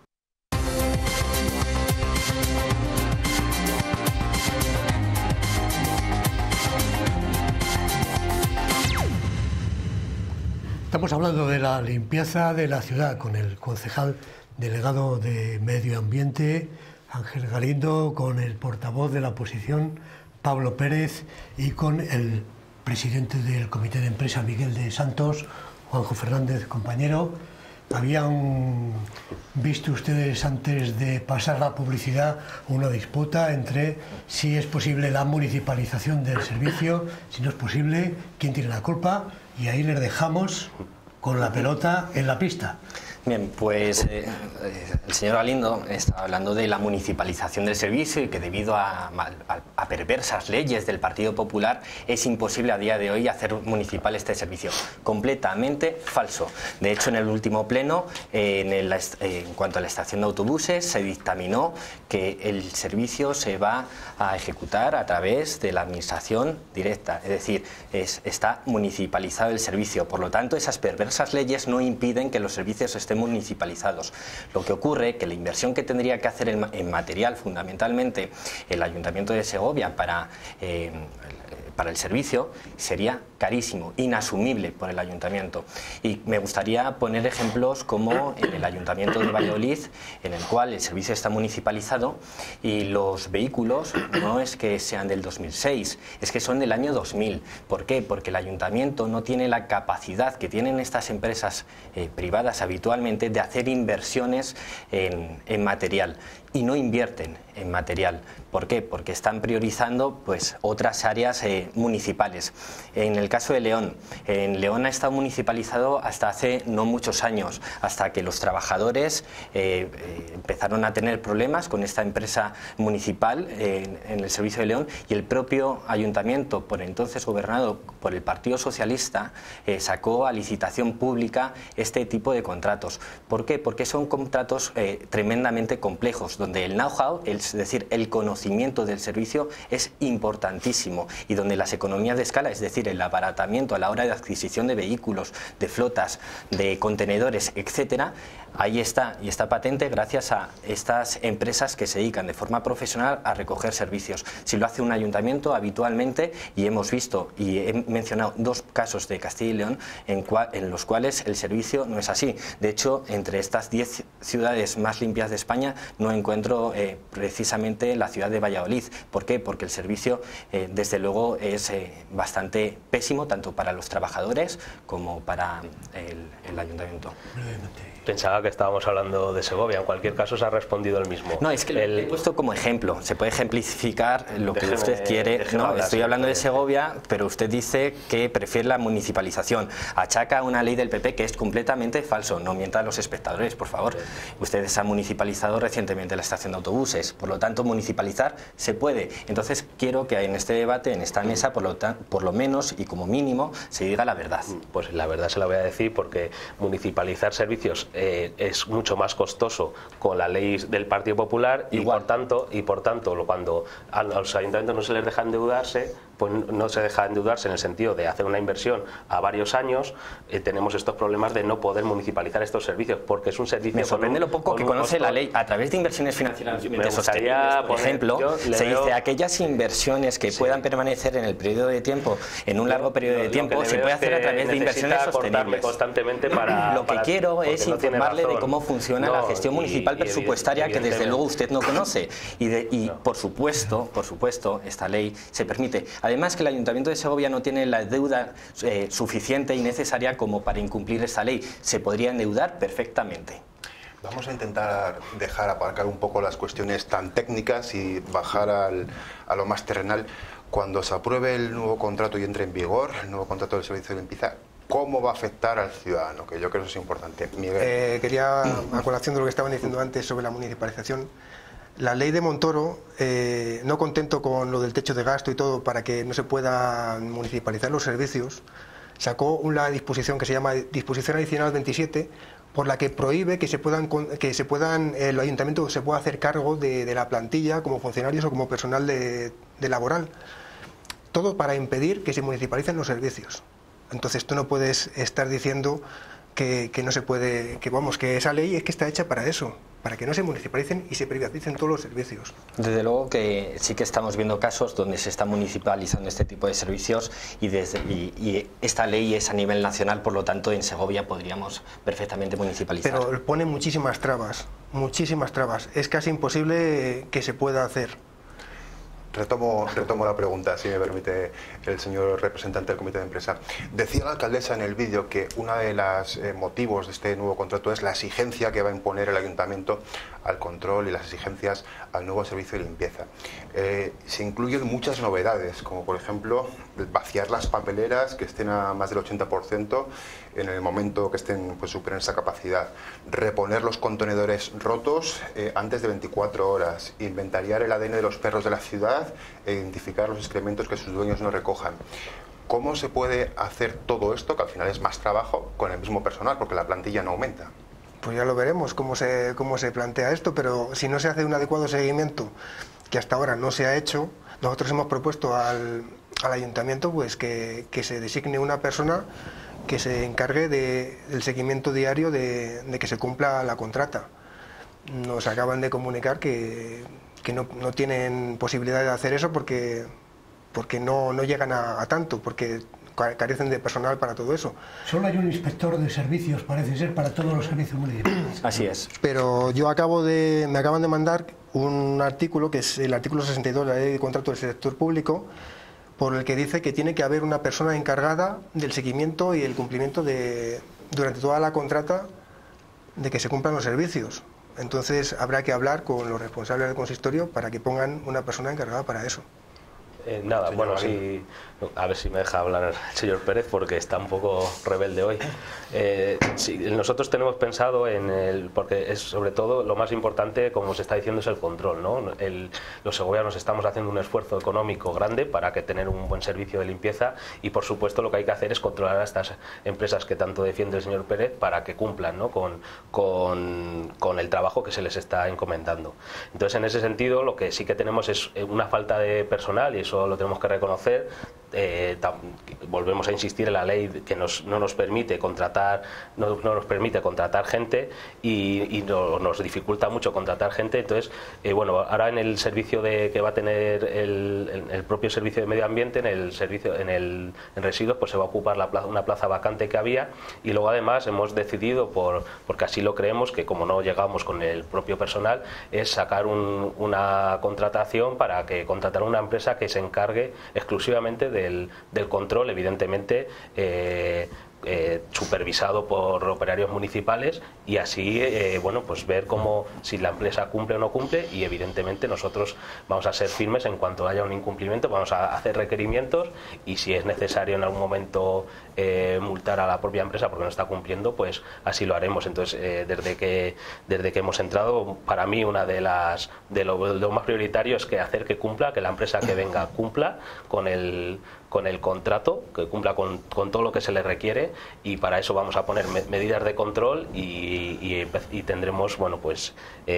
Estamos hablando de la limpieza de la ciudad con el concejal delegado de Medio Ambiente, Ángel Galindo, con el portavoz de la oposición, Pablo Pérez, y con el presidente del Comité de Empresa, Miguel de Santos, Juanjo Fernández, compañero. ¿Habían visto ustedes antes de pasar la publicidad una disputa entre si es posible la municipalización del servicio, si no es posible, quién tiene la culpa? Y ahí les dejamos con la pelota en la pista. Bien, pues el señor Galindo está hablando de la municipalización del servicio y que debido a perversas leyes del Partido Popular es imposible a día de hoy hacer municipal este servicio. Completamente falso. De hecho, en el último pleno, en cuanto a la estación de autobuses, se dictaminó que el servicio se va a ejecutar a través de la administración directa. Es decir, está municipalizado el servicio. Por lo tanto, esas perversas leyes no impiden que los servicios estén municipalizados. Lo que ocurre es que la inversión que tendría que hacer en material, fundamentalmente el Ayuntamiento de Segovia para el servicio, sería carísimo, inasumible por el ayuntamiento. Y me gustaría poner ejemplos como en el Ayuntamiento de Valladolid, en el cual el servicio está municipalizado y los vehículos no es que sean del 2006, es que son del año 2000. ¿Por qué? Porque el ayuntamiento no tiene la capacidad que tienen estas empresas privadas habitualmente de hacer inversiones en material, y no invierten en material. ¿Por qué? Porque están priorizando pues otras áreas municipales. En el caso de León, en León ha estado municipalizado hasta hace no muchos años, hasta que los trabajadores empezaron a tener problemas con esta empresa municipal en el servicio de León, y el propio ayuntamiento, por entonces gobernado por el Partido Socialista, sacó a licitación pública este tipo de contratos. ¿Por qué? Porque son contratos tremendamente complejos, donde el know-how, es decir, el conocimiento del servicio, es importantísimo, y donde las economías de escala, es decir, el abaratamiento a la hora de adquisición de vehículos, de flotas, de contenedores, etcétera, ahí está, y está patente gracias a estas empresas que se dedican de forma profesional a recoger servicios. Si lo hace un ayuntamiento habitualmente, y hemos visto y he mencionado 2 casos de Castilla y León en los cuales el servicio no es así. De hecho, entre estas 10 ciudades más limpias de España no encuentro precisamente la ciudad de Valladolid. ¿Por qué? Porque el servicio desde luego es bastante pésimo, tanto para los trabajadores como para el ayuntamiento. Pensaba que estábamos hablando de Segovia. En cualquier caso, se ha respondido el mismo. No, es que lo he puesto como ejemplo. Se puede ejemplificar lo que usted quiere. No, estoy hablando de Segovia, pero usted dice que prefiere la municipalización. Achaca una ley del PP que es completamente falso. No mientan los espectadores, por favor. Ustedes han municipalizado recientemente la estación de autobuses. Por lo tanto, municipalizar se puede. Entonces, quiero que en este debate, en esta mesa, por lo menos y como mínimo, se diga la verdad. Pues la verdad se la voy a decir, porque municipalizar servicios es mucho más costoso con la ley del Partido Popular, y por tanto cuando a los ayuntamientos no se les deja endeudarse, pues no se deja endeudarse en el sentido de hacer una inversión a varios años, tenemos estos problemas de no poder municipalizar estos servicios, porque es un servicio... Me sorprende lo poco que conoce la ley. A través de inversiones financieras sostenibles, por ejemplo, se dice aquellas inversiones que puedan permanecer en el periodo de tiempo, en un largo periodo de tiempo, se puede hacer a través de inversiones sostenibles. Constantemente para, lo que quiero es informarle de cómo funciona la gestión municipal presupuestaria, que desde luego usted no conoce, y por supuesto, esta ley se permite. Además, que el Ayuntamiento de Segovia no tiene la deuda suficiente y necesaria como para incumplir esta ley. Se podría endeudar perfectamente. Vamos a intentar dejar aparcar un poco las cuestiones tan técnicas y bajar a lo más terrenal. Cuando se apruebe el nuevo contrato y entre en vigor, el nuevo contrato del servicio de limpieza, ¿cómo va a afectar al ciudadano? Que yo creo que eso es importante. Miguel. Quería, a colación de lo que estaban diciendo antes sobre la municipalización, la ley de Montoro, no contento con lo del techo de gasto y todo para que no se puedan municipalizar los servicios, sacó una disposición que se llama Disposición Adicional 27, por la que prohíbe que el ayuntamiento se pueda hacer cargo de la plantilla como funcionarios o como personal de laboral. Todo para impedir que se municipalicen los servicios. Entonces tú no puedes estar diciendo que no se puede, que esa ley es que está hecha para eso, para que no se municipalicen y se privaticen todos los servicios. Desde luego que sí que estamos viendo casos donde se está municipalizando este tipo de servicios, y esta ley es a nivel nacional, por lo tanto en Segovia podríamos perfectamente municipalizar. Pero pone muchísimas trabas, es casi imposible que se pueda hacer. Retomo la pregunta, si me permite el señor representante del comité de empresa. Decía la alcaldesa en el vídeo que uno de los motivos de este nuevo contrato es la exigencia que va a imponer el ayuntamiento al control y las exigencias al nuevo servicio de limpieza. Se incluyen muchas novedades, como por ejemplo vaciar las papeleras que estén a más del 80% en el momento que estén, pues, superen esa capacidad, reponer los contenedores rotos antes de 24 horas, inventariar el ADN de los perros de la ciudad e identificar los excrementos que sus dueños no recojan. ¿Cómo se puede hacer todo esto, que al final es más trabajo, con el mismo personal, porque la plantilla no aumenta? Pues ya lo veremos cómo se plantea esto, pero si no se hace un adecuado seguimiento, que hasta ahora no se ha hecho, nosotros hemos propuesto al ayuntamiento pues que se designe una persona que se encargue del seguimiento diario de que se cumpla la contrata. Nos acaban de comunicar que no tienen posibilidad de hacer eso porque no llegan a tanto, porque carecen de personal para todo eso. Solo hay un inspector de servicios, parece ser, para todos los servicios municipales. Así es. Pero yo me acaban de mandar un artículo, que es el artículo 62 de la Ley de Contrato del Sector Público, por el que dice que tiene que haber una persona encargada del seguimiento y el cumplimiento durante toda la contrata de que se cumplan los servicios. Entonces habrá que hablar con los responsables del consistorio para que pongan una persona encargada para eso. Nada, bueno, sí, a ver si me deja hablar el señor Pérez porque está un poco rebelde hoy. Sí, nosotros tenemos pensado porque es sobre todo lo más importante, como se está diciendo, es el control, ¿no? Los segovianos estamos haciendo un esfuerzo económico grande para tener un buen servicio de limpieza y por supuesto lo que hay que hacer es controlar a estas empresas que tanto defiende el señor Pérez para que cumplan, ¿no? con el trabajo que se les está encomendando. Entonces, en ese sentido, lo que sí que tenemos es una falta de personal y eso lo tenemos que reconocer. Volvemos a insistir en la ley que no nos permite contratar gente y nos dificulta mucho contratar gente. Entonces, bueno, ahora en el servicio que va a tener el propio servicio de medio ambiente, en residuos, pues se va a ocupar una plaza vacante que había y luego además hemos decidido, porque así lo creemos, que como no llegamos con el propio personal, es sacar una contratación para contratar una empresa que se encargue exclusivamente del control, evidentemente supervisado por operarios municipales y así bueno, pues ver si la empresa cumple o no cumple y evidentemente nosotros vamos a ser firmes en cuanto haya un incumplimiento, vamos a hacer requerimientos y si es necesario en algún momento multar a la propia empresa porque no está cumpliendo, pues así lo haremos. Entonces desde que hemos entrado, para mí una de lo más prioritario es que hacer que cumpla, que la empresa que venga cumpla con el contrato, que cumpla con todo lo que se le requiere y para eso vamos a poner medidas de control y tendremos, bueno, pues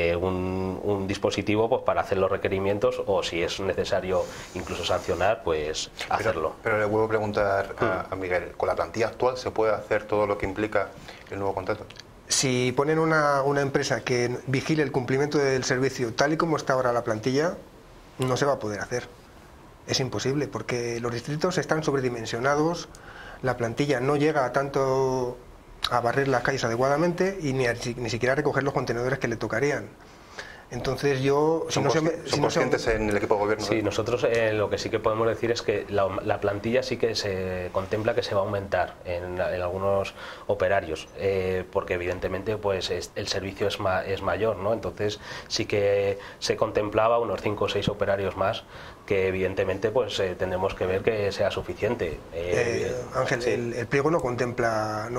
un dispositivo pues para hacer los requerimientos o si es necesario incluso sancionar, pues hacerlo. Pero le vuelvo a preguntar a Miguel, ¿con la plantilla actual se puede hacer todo lo que implica el nuevo contrato? Si ponen una empresa que vigile el cumplimiento del servicio tal y como está ahora la plantilla, no se va a poder hacer. Es imposible, porque los distritos están sobredimensionados, la plantilla no llega tanto a barrer las calles adecuadamente y ni siquiera a recoger los contenedores que le tocarían. Entonces ¿Son conscientes en el equipo de gobierno? Sí, nosotros lo que sí que podemos decir es que la plantilla sí que se contempla que se va a aumentar en algunos operarios, porque evidentemente pues el servicio es mayor, ¿no? Entonces sí que se contemplaba unos 5 o 6 operarios más que evidentemente pues tendremos que ver que sea suficiente. Ángel, sí. El pliego no contempla,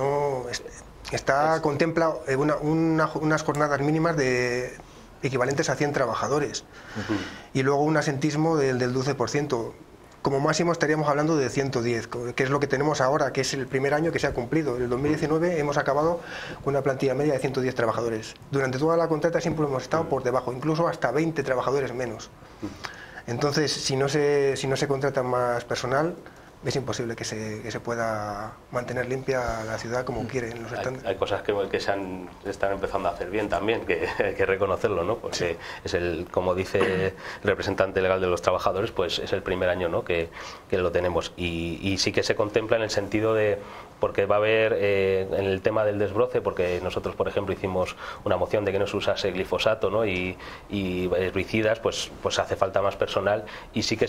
contempla unas jornadas mínimas equivalentes a 100 trabajadores y luego un asentismo del 12%. Como máximo estaríamos hablando de 110, que es lo que tenemos ahora, que es el primer año que se ha cumplido. En el 2019 hemos acabado con una plantilla media de 110 trabajadores. Durante toda la contrata siempre hemos estado por debajo, incluso hasta 20 trabajadores menos. Entonces, si no se contrata más personal, es imposible que se pueda mantener limpia la ciudad como quieren los estándares. Hay cosas que están empezando a hacer bien también, que hay que reconocerlo, ¿no? Porque sí. Como dice el representante legal de los trabajadores, pues es el primer año, ¿no? que lo tenemos. Y sí que se contempla en el sentido de, porque va a haber en el tema del desbroce, porque nosotros, por ejemplo, hicimos una moción de que no se usase glifosato, ¿no? y herbicidas, pues hace falta más personal y sí que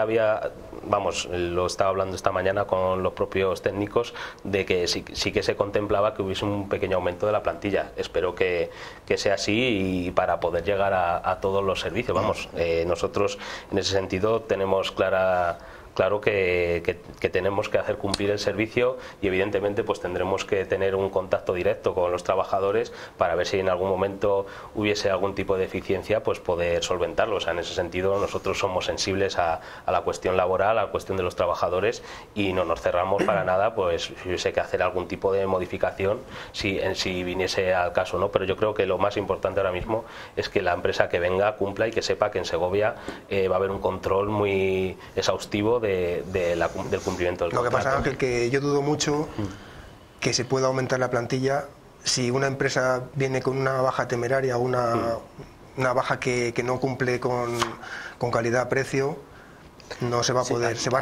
lo estaba hablando esta mañana con los propios técnicos de que sí que se contemplaba que hubiese un pequeño aumento de la plantilla. Espero que sea así y para poder llegar a todos los servicios. Nosotros en ese sentido tenemos claro que tenemos que hacer cumplir el servicio y evidentemente pues tendremos que tener un contacto directo con los trabajadores para ver si en algún momento hubiese algún tipo de deficiencia, pues poder solventarlo. O sea, en ese sentido nosotros somos sensibles a la cuestión laboral, a la cuestión de los trabajadores y no nos cerramos para nada, pues si hubiese que hacer algún tipo de modificación si viniese al caso, ¿no? Pero yo creo que lo más importante ahora mismo es que la empresa que venga cumpla y que sepa que en Segovia va a haber un control muy exhaustivo del cumplimiento del contrato. Lo que pasa, Ángel, que yo dudo mucho que se pueda aumentar la plantilla si una empresa viene con una baja temeraria, una baja que no cumple con calidad-precio. no se va a poder, se va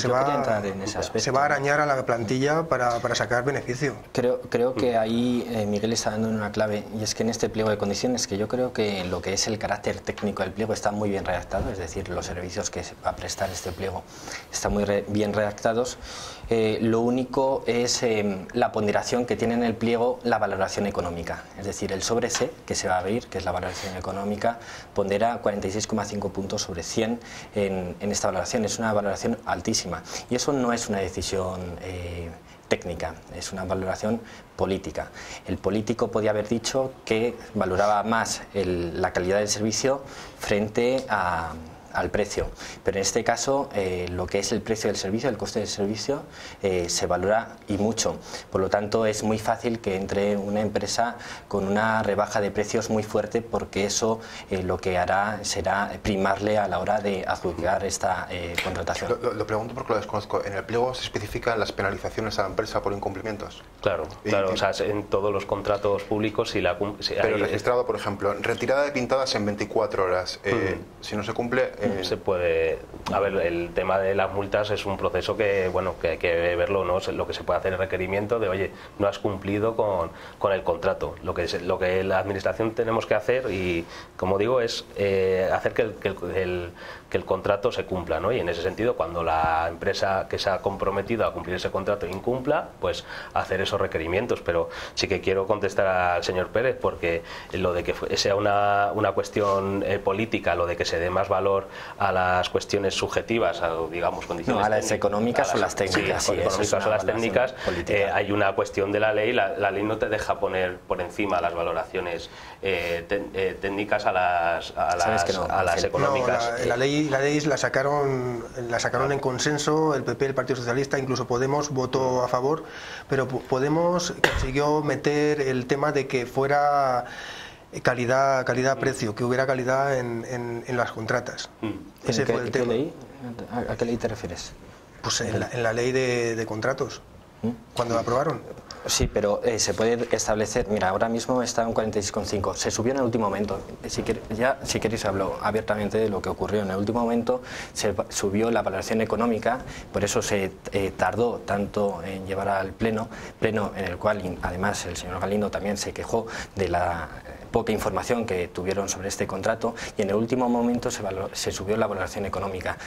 a arañar a la plantilla para sacar beneficio. Creo que ahí Miguel está dando una clave, y es que en este pliego de condiciones, que yo creo que lo que es el carácter técnico del pliego está muy bien redactado, es decir, los servicios que va a prestar este pliego están muy bien redactados. Lo único es la ponderación que tiene en el pliego la valoración económica, es decir, el sobre C que se va a abrir, que es la valoración económica, pondera 46,5 puntos sobre 100 en esta valoración. Es una valoración altísima y eso no es una decisión técnica, es una valoración política. El político podía haber dicho que valoraba más la calidad del servicio frente al precio, pero en este caso lo que es el precio del servicio, el coste del servicio, se valora y mucho. Por lo tanto, es muy fácil que entre una empresa con una rebaja de precios muy fuerte, porque eso lo que hará será primarle a la hora de adjudicar esta contratación. Lo pregunto porque lo desconozco. ¿En el pliego se especifican las penalizaciones a la empresa por incumplimientos? Claro, o sea, en todos los contratos públicos pero registrado, por ejemplo, retirada de pintadas en 24 horas. Si no se cumple... Se puede... A ver, el tema de las multas es un proceso que, bueno, que hay que verlo, ¿no? Lo que se puede hacer es requerimiento de, oye, no has cumplido con el contrato. Lo que la administración tenemos que hacer, y como digo, es hacer que el contrato se cumpla, ¿no? Y en ese sentido, cuando la empresa que se ha comprometido a cumplir ese contrato incumpla, pues hacer esos requerimientos. Pero sí que quiero contestar al señor Pérez, porque lo de que sea una cuestión política, lo de que se dé más valor a las cuestiones subjetivas, digamos, condiciones... No, a las económicas o las técnicas. Sí, económicas o las técnicas, hay una cuestión de la ley. La ley no te deja poner por encima las valoraciones técnicas a las económicas. No, la ley la sacaron en consenso, el PP, el Partido Socialista, incluso Podemos votó a favor, pero Podemos consiguió meter el tema de que fuera calidad-precio, que hubiera calidad en las contratas. Ese fue el tema. ¿A qué ley te refieres? Pues en la ley de contratos, cuando la aprobaron. Sí, pero se puede establecer, mira, ahora mismo está en 46,5, se subió en el último momento, si queréis hablo abiertamente de lo que ocurrió en el último momento, se subió la valoración económica, por eso se tardó tanto en llevar al pleno en el cual además el señor Galindo también se quejó de la poca información que tuvieron sobre este contrato, y en el último momento se subió la valoración económica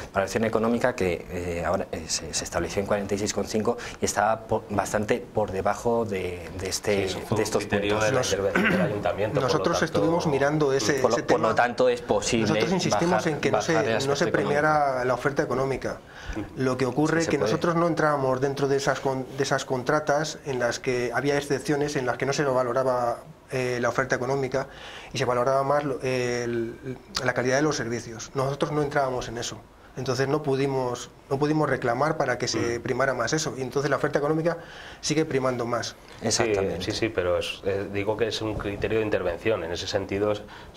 que ahora se estableció en 46,5 y estaba bastante por debajo de estos puntos. Del ayuntamiento. Nosotros estuvimos mirando ese tema. Por lo tanto, es posible. Nosotros insistimos en que no se premiara la oferta económica. Lo que ocurre es que nosotros no entrábamos dentro de esas contratas en las que había excepciones, en las que no se valoraba la oferta económica y se valoraba más la calidad de los servicios. Nosotros no entrábamos en eso. Entonces no pudimos reclamar para que se primara más eso, y entonces la oferta económica sigue primando más. Exactamente. Sí, pero digo que es un criterio de intervención. En ese sentido,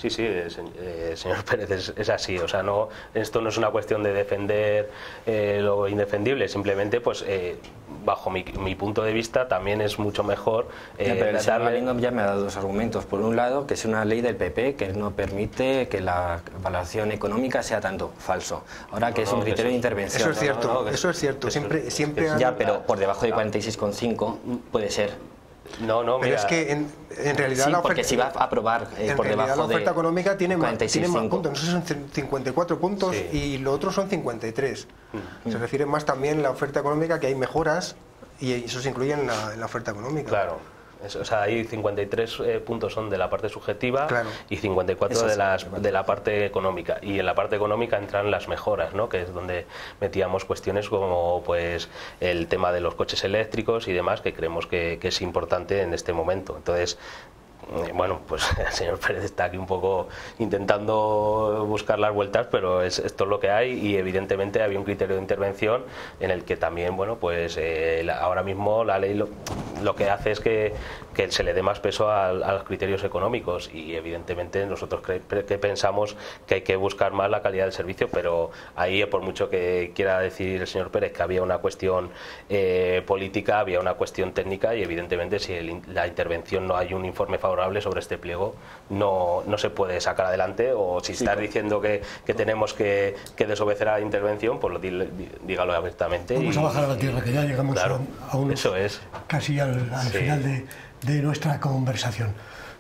señor Pérez, es así. O sea, esto no es una cuestión de defender lo indefendible, simplemente, pues, bajo mi punto de vista, también es mucho mejor. Pero el señor Galindo ya me ha dado dos argumentos. Por un lado, que es una ley del PP que no permite que la valoración económica sea tanto falso. Ahora que es un criterio de intervención. Eso es cierto, eso es cierto. Siempre ya, pero por debajo de 46,5 puede ser. Pero es que en realidad sí, porque si va a aprobar por debajo la oferta económica tiene más puntos. No sé si son 54 puntos y lo otro son 53. Se refiere más también la oferta económica, que hay mejoras y eso se incluye en la oferta económica. Claro. O sea, hay 53 puntos son de la parte subjetiva, claro, y 54 de la parte económica. Y en la parte económica entran las mejoras, ¿no? Que es donde metíamos cuestiones como, pues, el tema de los coches eléctricos y demás, que creemos que es importante en este momento. Entonces, bueno, pues el señor Pérez está aquí un poco intentando buscar las vueltas, pero esto es lo que hay, y evidentemente había un criterio de intervención en el que también, bueno, pues ahora mismo la ley lo que hace es que se le dé más peso a los criterios económicos, y evidentemente nosotros que pensamos que hay que buscar más la calidad del servicio, pero ahí, por mucho que quiera decir el señor Pérez que había una cuestión política, había una cuestión técnica, y evidentemente si la intervención no hay un informe favorable favorable sobre este pliego no se puede sacar adelante, o si estás diciendo que tenemos que desobedecer a la intervención, pues dígalo abiertamente. Vamos a bajar a la tierra, que ya llegamos a unos, eso es. Casi al final de nuestra conversación.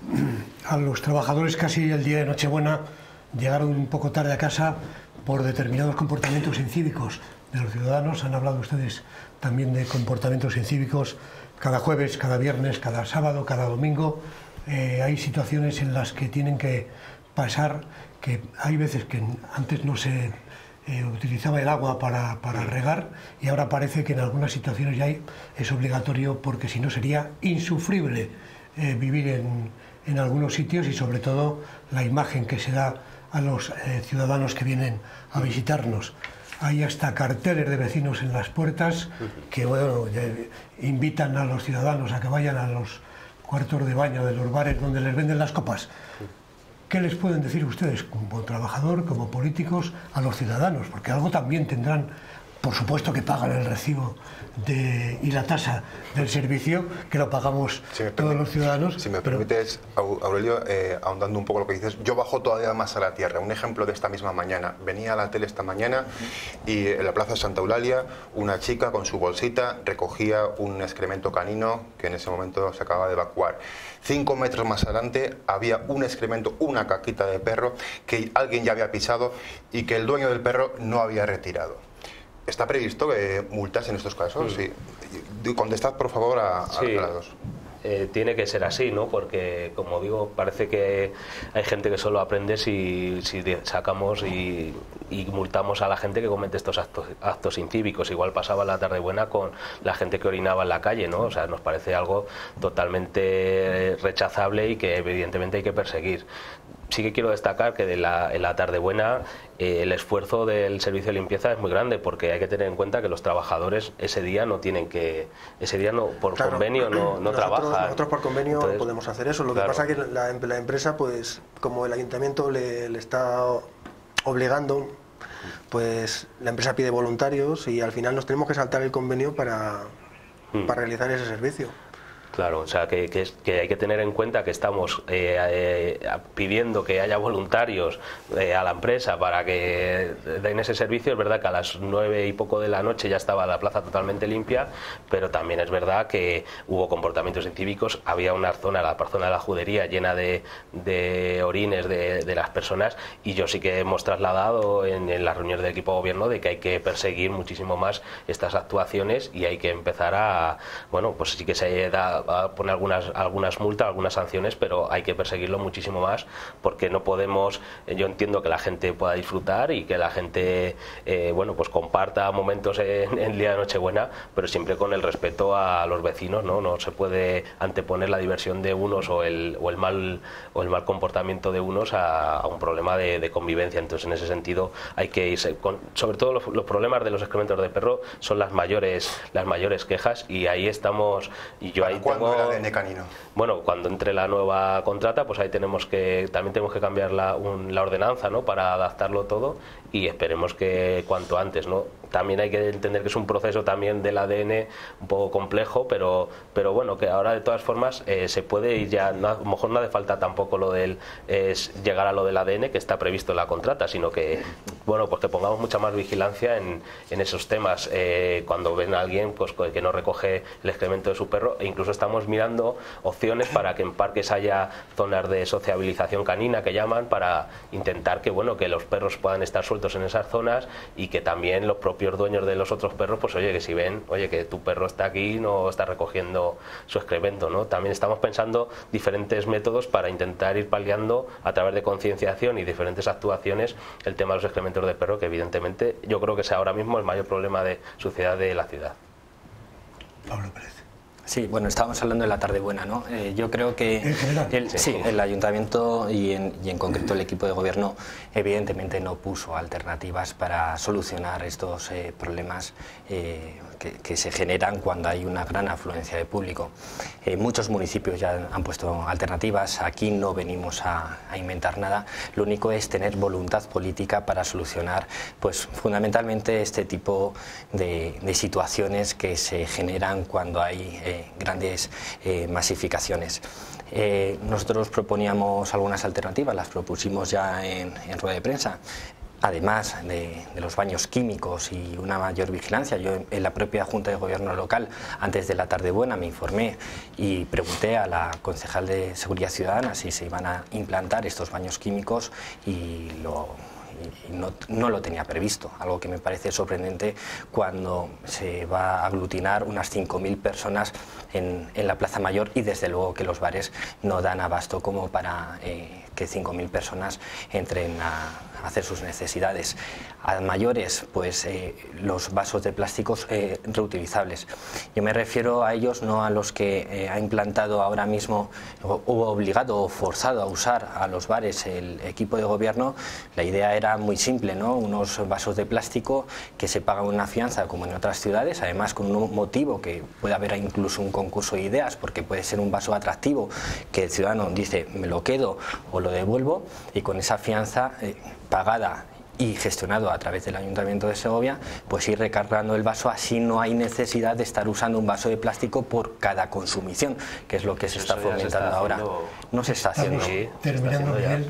A los trabajadores casi el día de Nochebuena llegaron un poco tarde a casa por determinados comportamientos incívicos de los ciudadanos. Han hablado ustedes también de comportamientos incívicos cada jueves, cada viernes, cada sábado, cada domingo. Hay situaciones en las que tienen que pasar, que hay veces que antes no se utilizaba el agua para regar, y ahora parece que en algunas situaciones ya es obligatorio, porque si no sería insufrible vivir en algunos sitios, y sobre todo la imagen que se da a los ciudadanos que vienen a visitarnos. Hay hasta carteles de vecinos en las puertas que invitan a los ciudadanos a que vayan a los cuartos de baño de los bares donde les venden las copas. ¿Qué les pueden decir ustedes, como trabajador, como políticos, a los ciudadanos? Porque algo también tendrán, por supuesto que pagan el recibo y la tasa del servicio, que lo pagamos todos los ciudadanos. Si me permites, Aurelio, ahondando un poco lo que dices, yo bajo todavía más a la tierra. Un ejemplo de esta misma mañana. Venía a la tele esta mañana y en la plaza Santa Eulalia una chica con su bolsita recogía un excremento canino que en ese momento se acababa de evacuar. 5 metros más adelante había un excremento, una caquita de perro que alguien ya había pisado y que el dueño del perro no había retirado. ¿Está previsto multas en estos casos? Sí. Contestad, por favor, a las dos. Tiene que ser así, ¿no? Porque, como digo, parece que hay gente que solo aprende si sacamos y multamos a la gente que comete estos actos incívicos. Igual pasaba la Tardebuena con la gente que orinaba en la calle, ¿no? O sea, nos parece algo totalmente rechazable y que evidentemente hay que perseguir. Sí que quiero destacar que en la Tardebuena el esfuerzo del servicio de limpieza es muy grande, porque hay que tener en cuenta que los trabajadores ese día no por convenio no trabajan. Nosotros por convenio Entonces, podemos hacer eso. Lo que pasa es que la empresa, pues como el ayuntamiento le está obligando, pues la empresa pide voluntarios y al final nos tenemos que saltar el convenio para realizar ese servicio. Claro, o sea, que hay que tener en cuenta que estamos pidiendo que haya voluntarios a la empresa para que den ese servicio. Es verdad que a las 9 y poco de la noche ya estaba la plaza totalmente limpia, pero también es verdad que hubo comportamientos incívicos. Había una zona, la zona de la judería, llena de orines de las personas, y yo sí que hemos trasladado en las reuniones del equipo de gobierno de que hay que perseguir muchísimo más estas actuaciones y hay que empezar a, bueno, pues sí que se da a poner algunas multas, algunas sanciones, pero hay que perseguirlo muchísimo más, porque no podemos. Yo entiendo que la gente pueda disfrutar y que la gente bueno, pues comparta momentos en el día de Nochebuena, pero siempre con el respeto a los vecinos, ¿no? No se puede anteponer la diversión de unos o el mal comportamiento de unos a un problema de convivencia. Entonces, en ese sentido, hay que irse sobre todo los problemas de los excrementos de perro son las mayores quejas, y ahí estamos. Y yo ahí ¿Cuándo el ADN canino? Bueno, cuando entre la nueva contrata, pues ahí también tenemos que cambiar la ordenanza, ¿no? Para adaptarlo todo, y esperemos que cuanto antes, ¿no? También hay que entender que es un proceso también del ADN un poco complejo, pero bueno, que ahora de todas formas se puede ir ya, a lo mejor no hace falta tampoco llegar a lo del ADN que está previsto en la contrata, sino que, bueno, pues que pongamos mucha más vigilancia en esos temas. Cuando ven a alguien pues que no recoge el excremento de su perro, e incluso estamos mirando opciones para que en parques haya zonas de sociabilización canina, que llaman, para intentar que, bueno, que los perros puedan estar sueltos en esas zonas, y que también los propios dueños de los otros perros, pues oye, que si ven, oye, que tu perro está aquí, no está recogiendo su excremento, ¿no? También estamos pensando diferentes métodos para intentar ir paliando a través de concienciación y diferentes actuaciones el tema de los excrementos de perro, que evidentemente yo creo que es ahora mismo el mayor problema de suciedad de la ciudad. Pablo Pérez. Sí, bueno, estábamos hablando de la Tardebuena, ¿no? Yo creo que ¿En general? el ayuntamiento y en concreto el equipo de gobierno evidentemente no puso alternativas para solucionar estos problemas que se generan cuando hay una gran afluencia de público. Muchos municipios ya han puesto alternativas, aquí no venimos a inventar nada, lo único es tener voluntad política para solucionar, pues fundamentalmente este tipo de situaciones que se generan cuando hay grandes masificaciones. Nosotros proponíamos algunas alternativas, las propusimos ya en rueda de prensa. Además de los baños químicos y una mayor vigilancia, yo en la propia Junta de Gobierno local, antes de la tarde buena, me informé y pregunté a la concejal de Seguridad Ciudadana si se iban a implantar estos baños químicos y no lo tenía previsto, algo que me parece sorprendente cuando se va a aglutinar unas 5.000 personas en la Plaza Mayor y desde luego que los bares no dan abasto como para que 5.000 personas entren a hacer sus necesidades. A mayores, pues los vasos de plásticos reutilizables. Yo me refiero a ellos, no a los que ha implantado ahora mismo o obligado o forzado a usar a los bares el equipo de gobierno. La idea era muy simple, ¿no? Unos vasos de plástico que se pagan una fianza como en otras ciudades, además con un motivo que puede haber incluso un concurso de ideas, porque puede ser un vaso atractivo que el ciudadano dice me lo quedo o lo devuelvo, y con esa fianza pagada y gestionado a través del Ayuntamiento de Segovia, pues ir recargando el vaso, así no hay necesidad de estar usando un vaso de plástico por cada consumición, que es lo que se está fomentando ahora. No se está haciendo. Terminando, Miguel.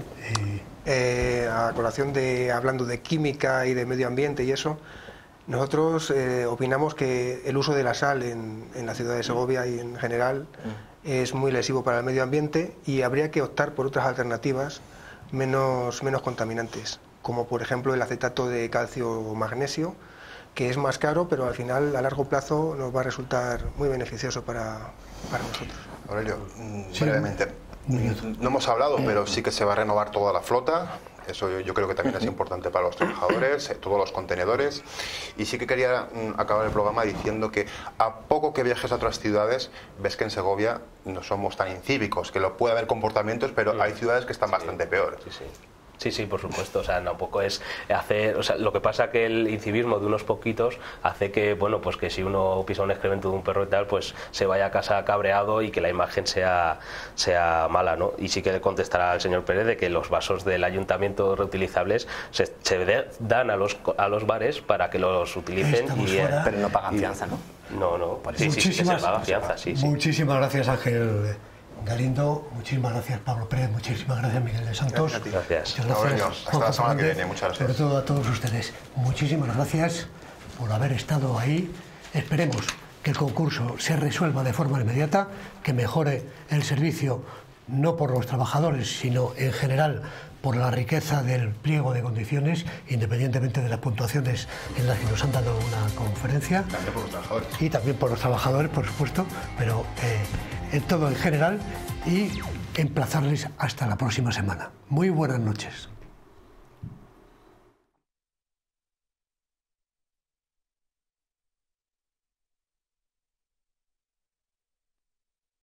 A colación hablando de química y de medio ambiente y eso, nosotros opinamos que el uso de la sal en la ciudad de Segovia y en general es muy lesivo para el medio ambiente y habría que optar por otras alternativas menos contaminantes, como por ejemplo el acetato de calcio o magnesio, que es más caro, pero al final a largo plazo nos va a resultar muy beneficioso para nosotros. Aurelio, brevemente, no hemos hablado, pero sí que se va a renovar toda la flota. Eso yo creo que también es importante para los trabajadores, todos los contenedores. Y sí que quería acabar el programa diciendo que a poco que viajes a otras ciudades, ves que en Segovia no somos tan incívicos, que puede haber comportamientos, pero hay ciudades que están bastante peores. Sí, por supuesto, o sea, tampoco es hacer, o sea, lo que pasa que el incivismo de unos poquitos hace que, bueno, pues que si uno pisa un excremento de un perro y tal, pues se vaya a casa cabreado y que la imagen sea mala, ¿no? Y sí que le contestará al señor Pérez de que los vasos del ayuntamiento reutilizables se dan a los bares para que los utilicen, pero no pagan fianza, ¿no? No, sí, se paga fianza, sí. Muchísimas gracias, Ángel Galindo, muchísimas gracias, Pablo Pérez, muchísimas gracias, Miguel de Santos. Gracias. Muchas gracias, hasta la semana que viene, muchas gracias. Sobre todo a todos ustedes, muchísimas gracias por haber estado ahí. Esperemos que el concurso se resuelva de forma inmediata, que mejore el servicio, no por los trabajadores, sino en general por la riqueza del pliego de condiciones, independientemente de las puntuaciones en las que nos han dado una conferencia. También por los trabajadores. Y también por los trabajadores, por supuesto, pero en todo en general, y emplazarles hasta la próxima semana. Muy buenas noches.